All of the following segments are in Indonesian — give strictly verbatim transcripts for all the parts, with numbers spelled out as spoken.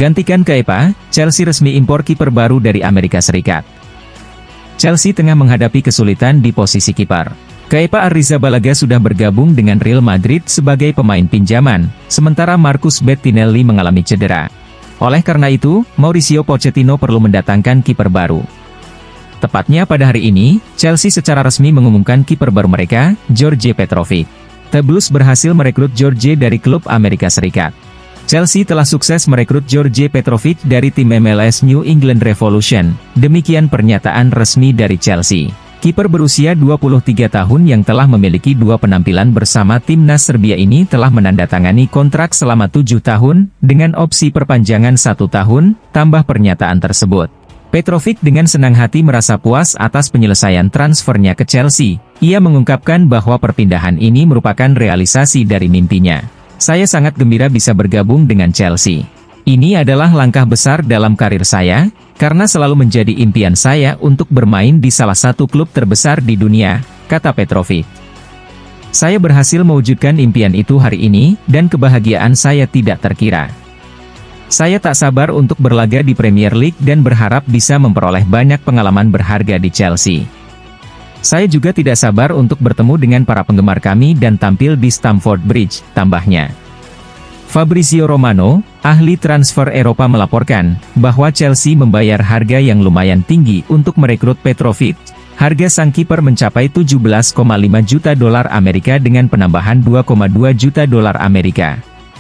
Gantikan Kepa, Chelsea resmi impor kiper baru dari Amerika Serikat. Chelsea tengah menghadapi kesulitan di posisi kiper. Kepa Arrizabalaga sudah bergabung dengan Real Madrid sebagai pemain pinjaman, sementara Marcus Bettinelli mengalami cedera. Oleh karena itu, Mauricio Pochettino perlu mendatangkan kiper baru. Tepatnya pada hari ini, Chelsea secara resmi mengumumkan kiper baru mereka, George Petrovic. The Blues berhasil merekrut George dari klub Amerika Serikat. Chelsea telah sukses merekrut George Petrovic dari tim M L S New England Revolution, demikian pernyataan resmi dari Chelsea. Kiper berusia dua puluh tiga tahun yang telah memiliki dua penampilan bersama timnas Serbia ini telah menandatangani kontrak selama tujuh tahun, dengan opsi perpanjangan satu tahun, tambah pernyataan tersebut. Petrovic dengan senang hati merasa puas atas penyelesaian transfernya ke Chelsea. Ia mengungkapkan bahwa perpindahan ini merupakan realisasi dari mimpinya. Saya sangat gembira bisa bergabung dengan Chelsea. Ini adalah langkah besar dalam karir saya, karena selalu menjadi impian saya untuk bermain di salah satu klub terbesar di dunia, kata Petrovic. Saya berhasil mewujudkan impian itu hari ini, dan kebahagiaan saya tidak terkira. Saya tak sabar untuk berlaga di Premier League dan berharap bisa memperoleh banyak pengalaman berharga di Chelsea. Saya juga tidak sabar untuk bertemu dengan para penggemar kami dan tampil di Stamford Bridge, tambahnya. Fabrizio Romano, ahli transfer Eropa melaporkan, bahwa Chelsea membayar harga yang lumayan tinggi untuk merekrut Petrovic. Harga sang kiper mencapai tujuh belas koma lima juta dolar Amerika dengan penambahan dua koma dua juta dolar Amerika.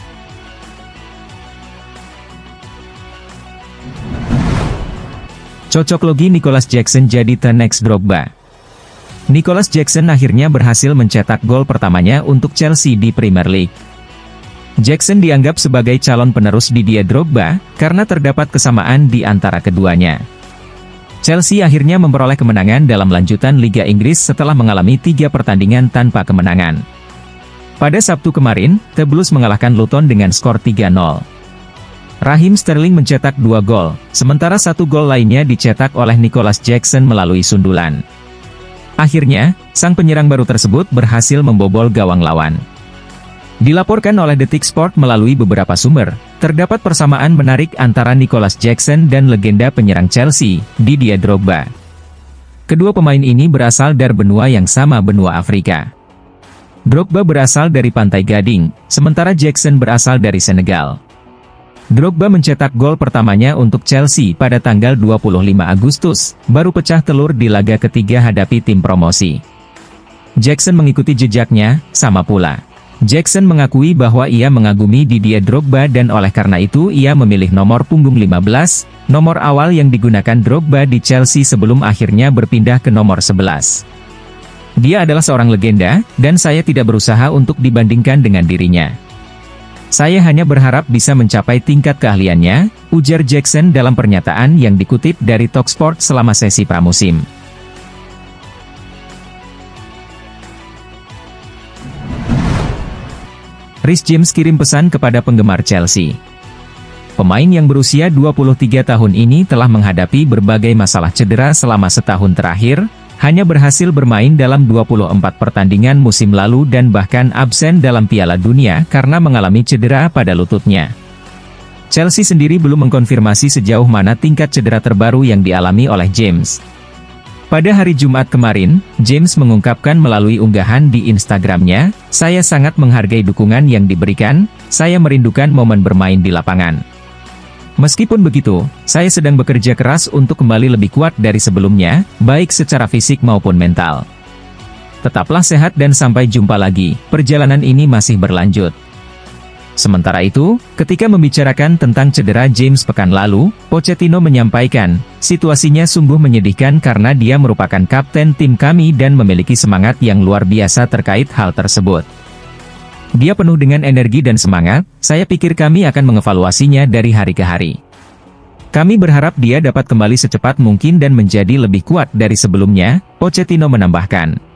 Cocok logi Nicolas Jackson jadi the next Drogba. Nicolas Jackson akhirnya berhasil mencetak gol pertamanya untuk Chelsea di Premier League. Jackson dianggap sebagai calon penerus Didier Drogba, karena terdapat kesamaan di antara keduanya. Chelsea akhirnya memperoleh kemenangan dalam lanjutan Liga Inggris setelah mengalami tiga pertandingan tanpa kemenangan. Pada Sabtu kemarin, The Blues mengalahkan Luton dengan skor tiga nol. Raheem Sterling mencetak dua gol, sementara satu gol lainnya dicetak oleh Nicolas Jackson melalui sundulan. Akhirnya, sang penyerang baru tersebut berhasil membobol gawang lawan. Dilaporkan oleh Detik Sport melalui beberapa sumber, terdapat persamaan menarik antara Nicolas Jackson dan legenda penyerang Chelsea, Didier Drogba. Kedua pemain ini berasal dari benua yang sama, benua Afrika. Drogba berasal dari Pantai Gading, sementara Jackson berasal dari Senegal. Drogba mencetak gol pertamanya untuk Chelsea pada tanggal dua puluh lima Agustus, baru pecah telur di laga ketiga hadapi tim promosi. Jackson mengikuti jejaknya, sama pula. Jackson mengakui bahwa ia mengagumi Didier Drogba dan oleh karena itu ia memilih nomor punggung lima belas, nomor awal yang digunakan Drogba di Chelsea sebelum akhirnya berpindah ke nomor sebelas. Dia adalah seorang legenda, dan saya tidak berusaha untuk dibandingkan dengan dirinya. Saya hanya berharap bisa mencapai tingkat keahliannya, ujar Jackson dalam pernyataan yang dikutip dari Talksport selama sesi pramusim. Reece James kirim pesan kepada penggemar Chelsea. Pemain yang berusia dua puluh tiga tahun ini telah menghadapi berbagai masalah cedera selama setahun terakhir, hanya berhasil bermain dalam dua puluh empat pertandingan musim lalu dan bahkan absen dalam Piala Dunia karena mengalami cedera pada lututnya. Chelsea sendiri belum mengkonfirmasi sejauh mana tingkat cedera terbaru yang dialami oleh James. Pada hari Jumat kemarin, James mengungkapkan melalui unggahan di Instagramnya, "Saya sangat menghargai dukungan yang diberikan, saya merindukan momen bermain di lapangan. Meskipun begitu, saya sedang bekerja keras untuk kembali lebih kuat dari sebelumnya, baik secara fisik maupun mental. Tetaplah sehat dan sampai jumpa lagi, perjalanan ini masih berlanjut." Sementara itu, ketika membicarakan tentang cedera James pekan lalu, Pochettino menyampaikan, "Situasinya sungguh menyedihkan karena dia merupakan kapten tim kami dan memiliki semangat yang luar biasa terkait hal tersebut. Dia penuh dengan energi dan semangat, saya pikir kami akan mengevaluasinya dari hari ke hari. Kami berharap dia dapat kembali secepat mungkin dan menjadi lebih kuat dari sebelumnya," Pochettino menambahkan.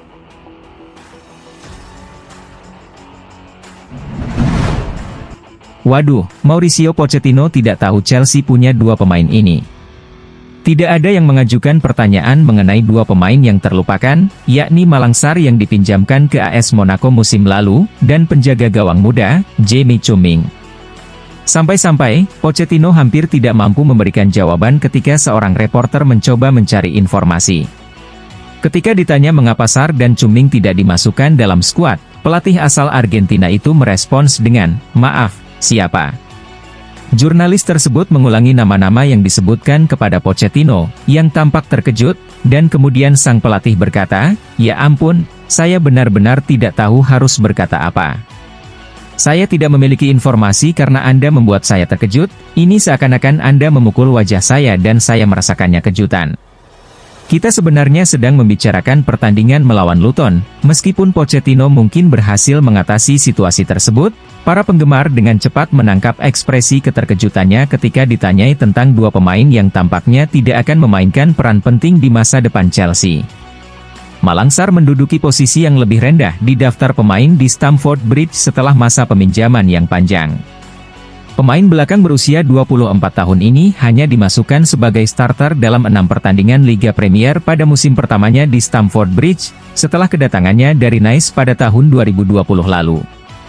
Waduh, Mauricio Pochettino tidak tahu Chelsea punya dua pemain ini. Tidak ada yang mengajukan pertanyaan mengenai dua pemain yang terlupakan, yakni Malang Sarr yang dipinjamkan ke A S Monaco musim lalu, dan penjaga gawang muda, Jamie Chuming. Sampai-sampai, Pochettino hampir tidak mampu memberikan jawaban ketika seorang reporter mencoba mencari informasi. Ketika ditanya mengapa Sarr dan Chumning tidak dimasukkan dalam skuad, pelatih asal Argentina itu merespons dengan, "Maaf, siapa?" Jurnalis tersebut mengulangi nama-nama yang disebutkan kepada Pochettino, yang tampak terkejut, dan kemudian sang pelatih berkata, "Ya ampun, saya benar-benar tidak tahu harus berkata apa. Saya tidak memiliki informasi karena Anda membuat saya terkejut, ini seakan-akan Anda memukul wajah saya dan saya merasakannya kejutan. Kita sebenarnya sedang membicarakan pertandingan melawan Luton." Meskipun Pochettino mungkin berhasil mengatasi situasi tersebut, para penggemar dengan cepat menangkap ekspresi keterkejutannya ketika ditanyai tentang dua pemain yang tampaknya tidak akan memainkan peran penting di masa depan Chelsea. Malang Sarr menduduki posisi yang lebih rendah di daftar pemain di Stamford Bridge setelah masa peminjaman yang panjang. Pemain belakang berusia dua puluh empat tahun ini hanya dimasukkan sebagai starter dalam enam pertandingan Liga Premier pada musim pertamanya di Stamford Bridge, setelah kedatangannya dari Nice pada tahun dua ribu dua puluh lalu.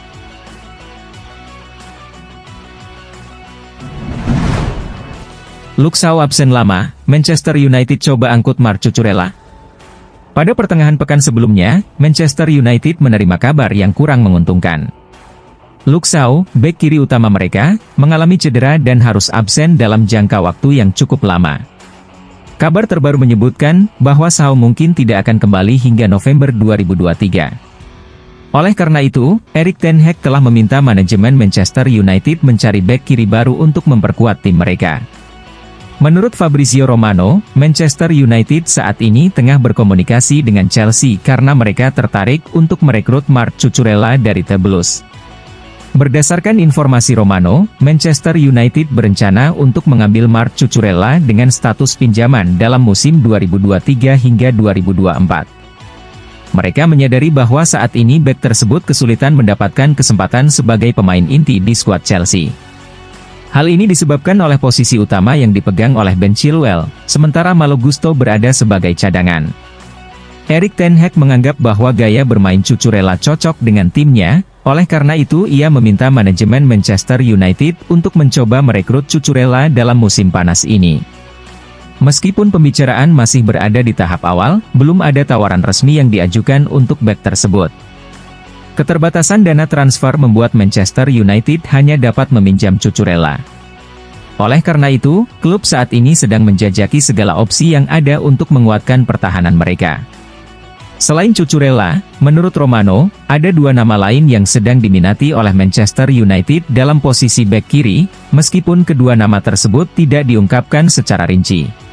Luke Shaw absen lama, Manchester United coba angkut Marc Cucurella. Pada pertengahan pekan sebelumnya, Manchester United menerima kabar yang kurang menguntungkan. Luke Shaw, bek kiri utama mereka, mengalami cedera dan harus absen dalam jangka waktu yang cukup lama. Kabar terbaru menyebutkan bahwa Shaw mungkin tidak akan kembali hingga November dua ribu dua puluh tiga. Oleh karena itu, Erik ten Hag telah meminta manajemen Manchester United mencari bek kiri baru untuk memperkuat tim mereka. Menurut Fabrizio Romano, Manchester United saat ini tengah berkomunikasi dengan Chelsea karena mereka tertarik untuk merekrut Marc Cucurella dari The Blues. Berdasarkan informasi Romano, Manchester United berencana untuk mengambil Marc Cucurella dengan status pinjaman dalam musim dua ribu dua puluh tiga hingga dua ribu dua puluh empat. Mereka menyadari bahwa saat ini bek tersebut kesulitan mendapatkan kesempatan sebagai pemain inti di skuad Chelsea. Hal ini disebabkan oleh posisi utama yang dipegang oleh Ben Chilwell, sementara Malo Gusto berada sebagai cadangan. Erik ten Hag menganggap bahwa gaya bermain Cucurella cocok dengan timnya, oleh karena itu ia meminta manajemen Manchester United untuk mencoba merekrut Cucurella dalam musim panas ini. Meskipun pembicaraan masih berada di tahap awal, belum ada tawaran resmi yang diajukan untuk bek tersebut. Keterbatasan dana transfer membuat Manchester United hanya dapat meminjam Cucurella. Oleh karena itu, klub saat ini sedang menjajaki segala opsi yang ada untuk menguatkan pertahanan mereka. Selain Cucurella, menurut Romano, ada dua nama lain yang sedang diminati oleh Manchester United dalam posisi bek kiri, meskipun kedua nama tersebut tidak diungkapkan secara rinci.